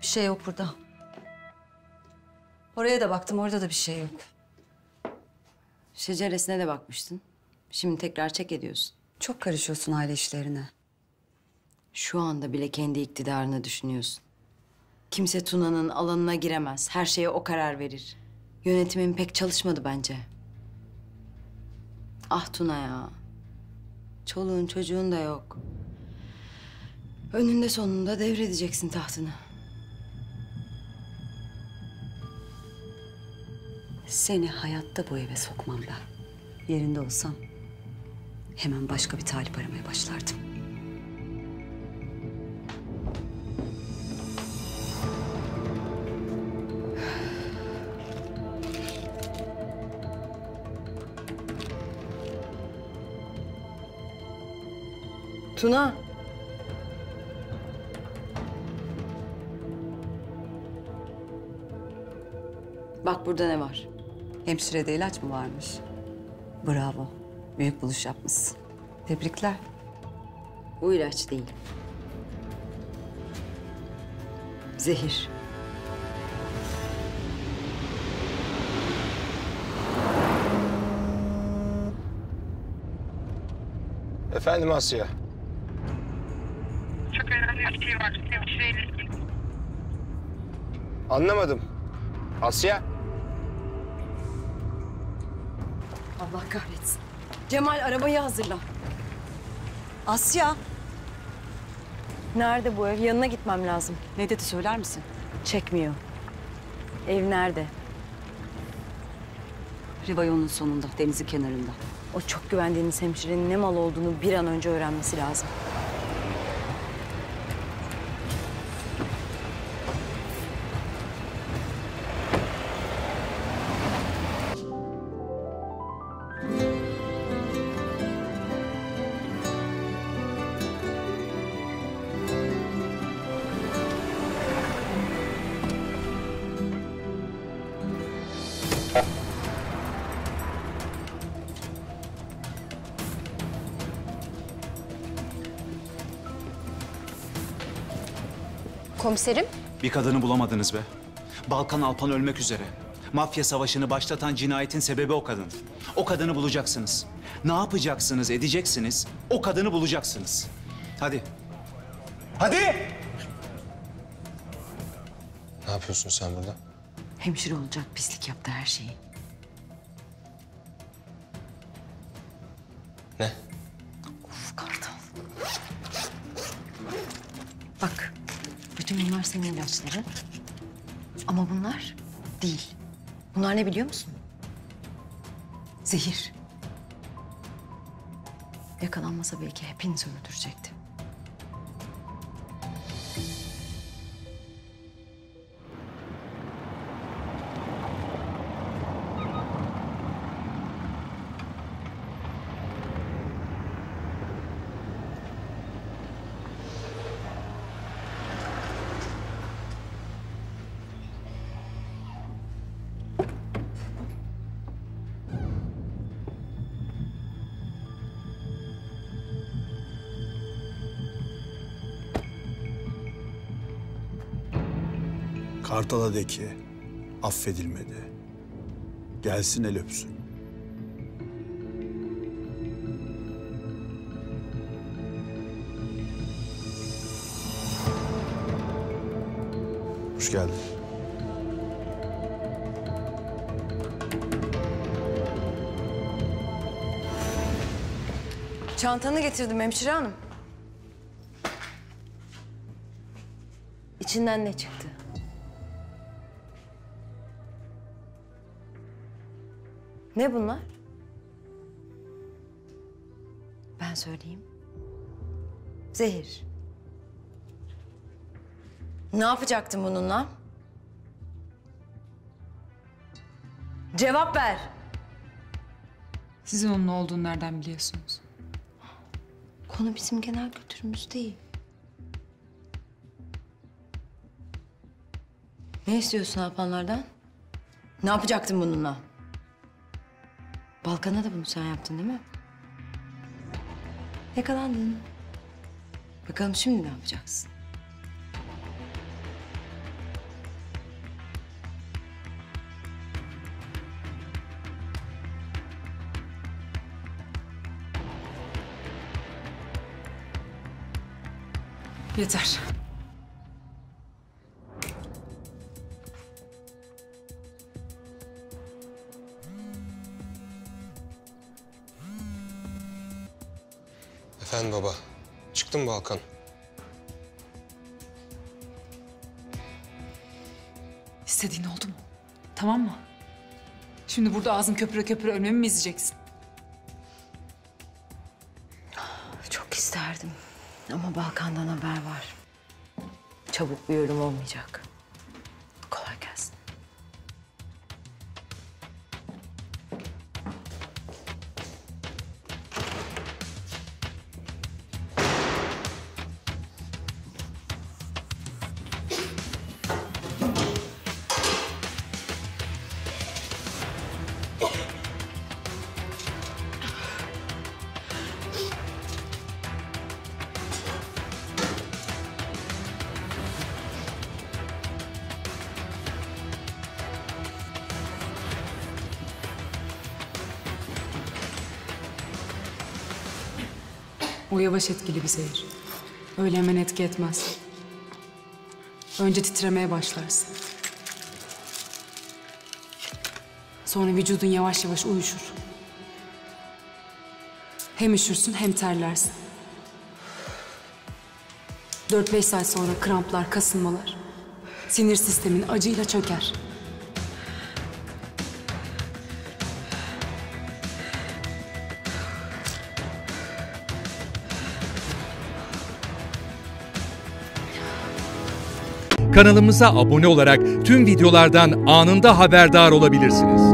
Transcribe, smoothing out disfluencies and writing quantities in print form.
şey yok burada. Oraya da baktım, orada da bir şey yok. Şeceresine de bakmıştın. Şimdi tekrar çek ediyorsun. Çok karışıyorsun aile işlerine. Şu anda bile kendi iktidarını düşünüyorsun. Kimse Tuna'nın alanına giremez. Her şeye o karar verir. Yönetimin pek çalışmadı bence. Ah Tuna ya. Çoluğun çocuğun da yok. Önünde sonunda devredeceksin tahtını. Seni hayatta bu eve sokmam ben. Yerinde olsam hemen başka bir talip aramaya başlardım. Tuna. Bak burada ne var? Hemşirede ilaç mı varmış? Bravo. Büyük buluş yapmışsın. Tebrikler. Bu ilaç değil. Zehir. Efendim Asya. Çok önemli bir şey var. Hemşireyle ilgili. Anlamadım. Asya. Allah kahretsin. Cemal arabayı hazırla. Asya. Nerede bu ev? Yanına gitmem lazım. Ne dedi söyler misin? Çekmiyor. Ev nerede? Rivayonun sonunda, denizin kenarında. O çok güvendiğiniz hemşirenin ne mal olduğunu bir an önce öğrenmesi lazım. Komiserim, Bir kadını bulamadınız be. Balkan Alpan ölmek üzere. Mafya savaşını başlatan cinayetin sebebi o kadın. O kadını bulacaksınız. Ne yapacaksınız, edeceksiniz? O kadını bulacaksınız. Hadi. Hadi! Ne yapıyorsun sen burada? Hemşire olacak pislik yaptı her şeyi. Ne? Of Kartal. Bak, bütün bunlar senin ilaçların. Ama bunlar değil. Bunlar ne biliyor musun? Zehir. Yakalanmasa belki hepinizi öldürecekti. Kartal'a de ki affedilmedi. Gelsin el öpsün. Hoş geldin. Çantanı getirdim hemşire hanım. İçinden ne çıktı? Ne bunlar? Ben söyleyeyim. Zehir. Ne yapacaktın bununla? Cevap ver. Sizin onun ne olduğunu nereden biliyorsunuz? Konu bizim genel kültürümüz değil. Ne istiyorsun Alpanlardan? Ne yapacaktın bununla? Balkan'a da bunu sen yaptın değil mi? Yakalandın. Bakalım şimdi ne yapacaksın? Yeter. Efendim baba. Çıktı mı Balkan? İstediğin oldu mu? Tamam mı? Şimdi burada ağzın köpüre köpüre ölmemi mi izleyeceksin? Çok isterdim ama Balkan'dan haber var. Çabuk bir ölüm olmayacak. Kolay gelsin. O yavaş etkili bir zehir. Öyle hemen etki etmez. Önce titremeye başlarsın. Sonra vücudun yavaş yavaş uyuşur. Hem üşürsün hem terlersin. 4-5 saat sonra kramplar, kasılmalar, sinir sistemin acıyla çöker. Kanalımıza abone olarak tüm videolardan anında haberdar olabilirsiniz.